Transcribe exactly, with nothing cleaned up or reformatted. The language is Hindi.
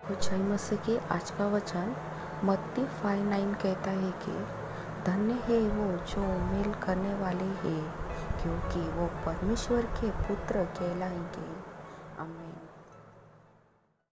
ऊंचाई मसीह की आज का वचन मत्ती फाइव नाइन कहता है कि धन्य है वो जो मेल करने वाले हैं, क्योंकि वो परमेश्वर के पुत्र कहलाएंगे। आमीन।